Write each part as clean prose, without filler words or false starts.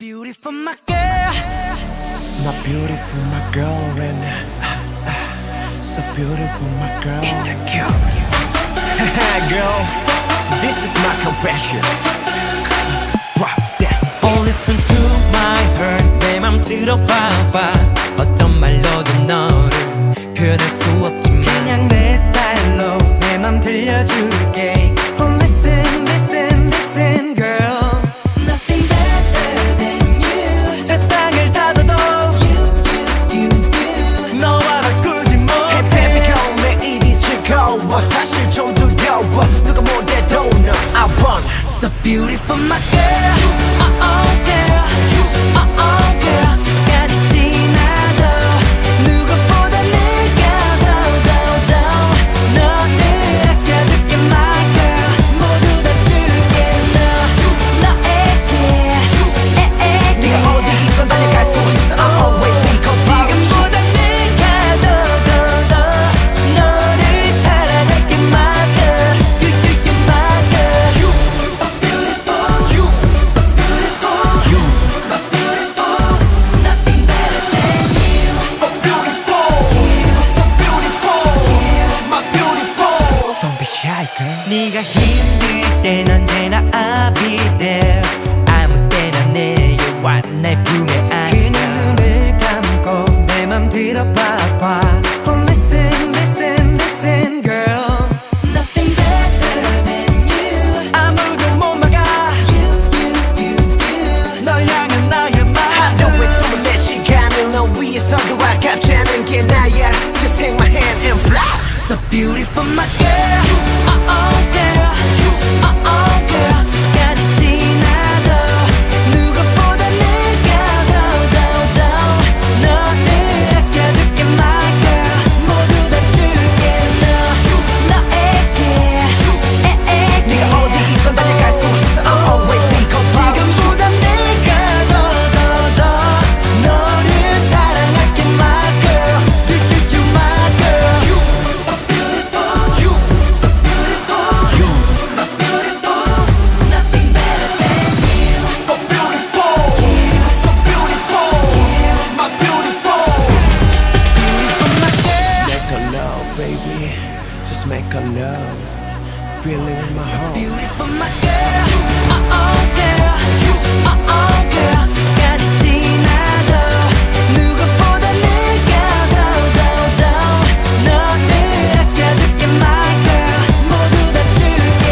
beautiful, my girl. Not beautiful, my girl, right now. So beautiful, my girl. In the cube. Girl, this is my confession. Drop that. Oh, listen to my heart. 내 맘 들어봐봐. 어떤 말로도 너를 표현할 수 없지만 그냥 내 스타일로 내 맘 들려줄게. Oh, listen, listen, listen, girl. Nothing better than you. 세상을 다 둬도 you. 너와 바꾸지 못해. Hey baby girl, 매일이 즐거워. 사실 좀 두려워. 누가 못해도 너 I want. So beautiful, my girl. Oh, girl. Oh, girl. 시간이 지나도 누구보다 네가 더 너를 아껴줄게, my girl. 모두 다 줄게, 너에게. 네가 어디 있건 달려갈 수 있어. I'm always in control. 지금보다 네가 더 너를 사랑할게, my girl. You, my girl. You, so beautiful. You, so beautiful. You, my beautiful. Nothing better than you. so beautiful. So beautiful. My beautiful. Don't be shy, girl. 네가 힘들 땐 언제나 I'll be there. 아무 때나 내게와 날 품에 안겨. 그냥 눈을 감고 내 맘 들어봐봐. Oh, listen, listen, listen, girl. Nothing better than you. 아무도 못 막아. You. 널 향한 나의 말. 너의 24시간을 너 위에서도 아깝지않은 게 나야. Just take my hand and fly. So beautiful, my girl. Oh, girl. Oh, girl. 시간이 지나도 누구보다 네가 더 너를 아껴줄게, my girl. 모두 다 줄게, 너에게. 네가 어디 있건 달려갈 수 있어. I'm always in control. 지금보다 네가 더 너를 사랑할게, my girl. You, my girl. You, so beautiful. You, so beautiful. You, my beautiful. Nothing better than you. So beautiful. So beautiful. My beautiful. Make a love, baby. Just make a love. Feel it in my heart. Beautiful, my girl. Oh, girl. Oh, girl. 시간이 지나도 누구보다 네가 더 너를 아껴줄게, my girl. 모두 다 줄게,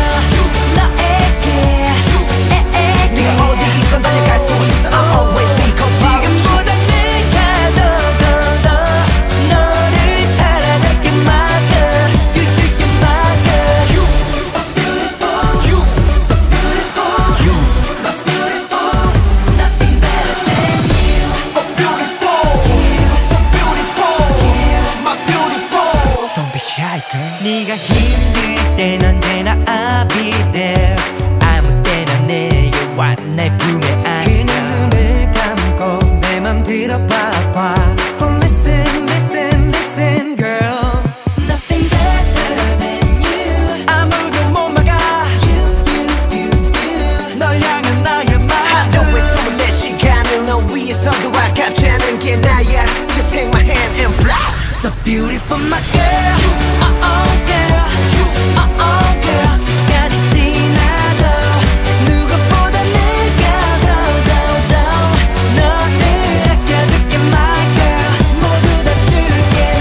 너에게. 네가 어디 있건 달려갈 수 있어. I'm always in control. 지금보다 네가 더 너를 사랑할게, my girl. You, my girl. You, so beautiful. You, so beautiful. You, my beautiful. Nothing better than you. So beautiful. So beautiful. My beautiful. Don't be shy, girl. 네가 힘들 땐 언제나 I'll be there. 아무 때나 내게와 날 품에 안겨. 그냥 눈을 감고 내 맘 들어봐봐. Oh, listen, listen, listen, girl. Nothing better than you. 아무도 못 막아. You. 널 향한 나의 말. 너의 24시간을 너 위에서도 아깝지않은 게 나야. Just take my hand and fly. So beautiful, my girl. Oh, girl. Oh, girl. 시간이 지나도 누구보다 네가 더 너를 아껴줄게, my girl. 모두 다 줄게,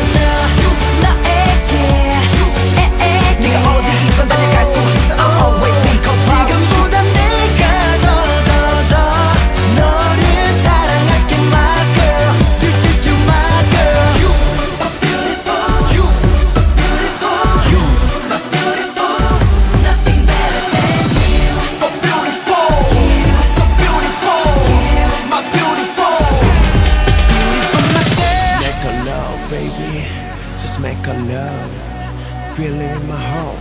너에게. 네가 어디 있건 달려갈 수 있어. I'm always in control. 지금보다 네가 더 너를 사랑할게, my girl. You, my girl. You, so beautiful. You, so beautiful. You, my beautiful. Nothing better than you. So beautiful. So beautiful. My beautiful. Make a love, baby. Just make a love. Feel it in my heart.